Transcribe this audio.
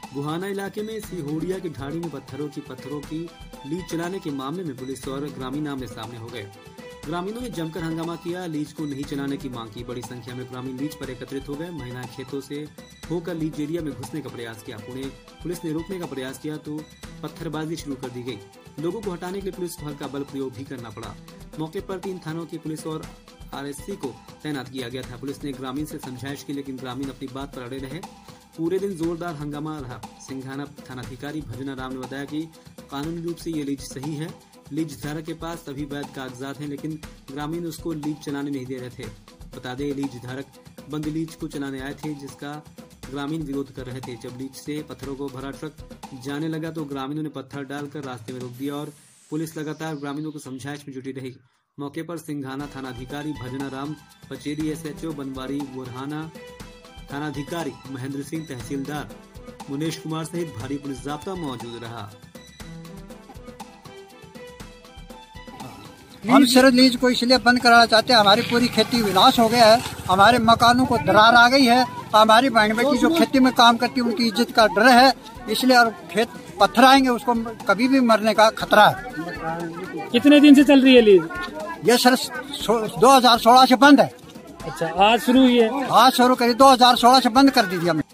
गुहाना इलाके में सिहोड़िया की ढाणी में पत्थरों की लीज चलाने के मामले में पुलिस और ग्रामीण आमने सामने हो गए। ग्रामीणों ने जमकर हंगामा किया, लीज को नहीं चलाने की मांग की। बड़ी संख्या में ग्रामीण लीज पर एकत्रित हो गए। महिलाएं खेतों से होकर लीज एरिया में घुसने का प्रयास किया। पुलिस ने रोकने का प्रयास किया तो पत्थरबाजी शुरू कर दी गई। लोगों को हटाने के लिए पुलिस का बल प्रयोग भी करना पड़ा। मौके पर 3 थानों की पुलिस और आरएससी को तैनात किया गया था। पुलिस ने ग्रामीण से समझाइश की, लेकिन ग्रामीण अपनी बात पर अड़े रहे। पूरे दिन जोरदार हंगामा रहा। सिंघाना थानाधिकारी भजना राम ने बताया कि कानूनी रूप से ये लीज सही है। लीज धारक के पास सभी वैध कागजात हैं, लेकिन ग्रामीण उसको लीज चलाने नहीं दे रहे थे। बता दें, लीज धारक बंद लीज को चलाने आए थे, जिसका ग्रामीण विरोध कर रहे थे। जब लीज से पत्थरों को भरा ट्रक जाने लगा तो ग्रामीणों ने पत्थर डालकर रास्ते में रोक दिया और पुलिस लगातार ग्रामीणों को समझाइश में जुटी रही। मौके पर सिंघाना थानाधिकारी भजना राम, पचेरी SHO बनवारी बुरहाना, थानाधिकारी महेंद्र सिंह, तहसीलदार मुनेश कुमार सहित भारी पुलिस जाब्ता मौजूद रहा। हम सिर्फ लीज को इसलिए बंद कराना चाहते हैं, हमारी पूरी खेती विनाश हो गया है, हमारे मकानों को दरार आ गई है, हमारी बहन बेटी जो खेती में काम करती है उनकी इज्जत का डर है, इसलिए और खेत पत्थर आएंगे उसको कभी भी मरने का खतरा है। कितने दिन से चल रही है लीज? ये सर 2016 से बंद है। अच्छा, आज शुरू हुई है? आज शुरू करी, 2016 से बंद कर दी थी हमने।